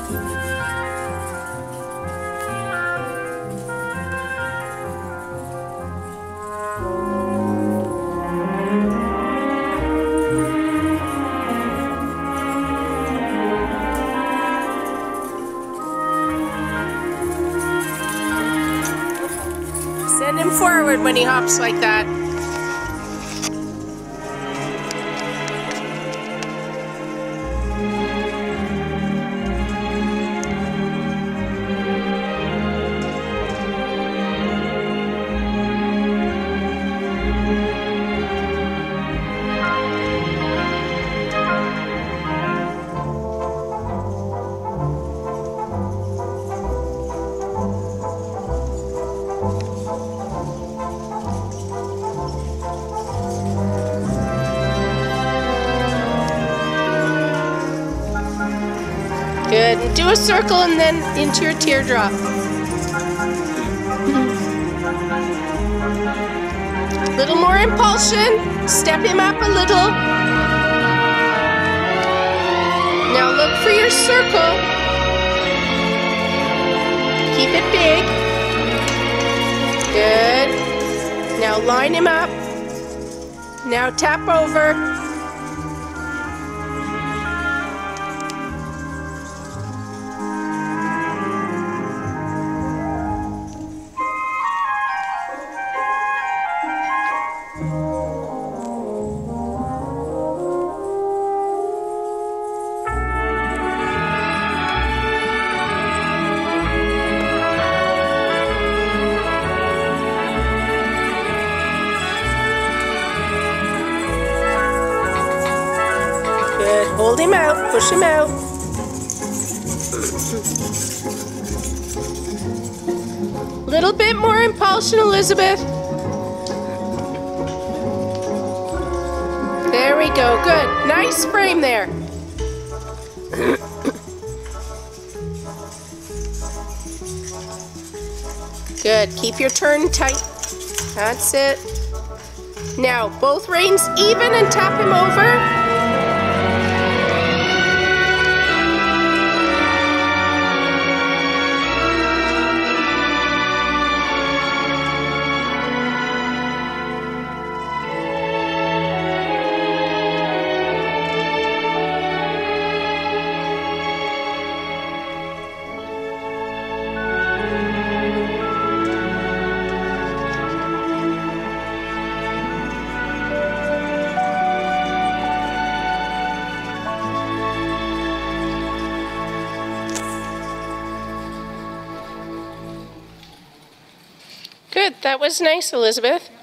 Send him forward when he hops like that. Good. And do a circle and then into your teardrop. Little more impulsion. Step him up a little. Now look for your circle. Keep it big. Good. Now line him up. Now tap over. Good. Hold him out. Push him out. Little bit more impulsion, Elizabeth. There we go. Good. Nice frame there. Good. Keep your turn tight. That's it. Now, both reins even and tap him over. Good, that was nice, Elizabeth.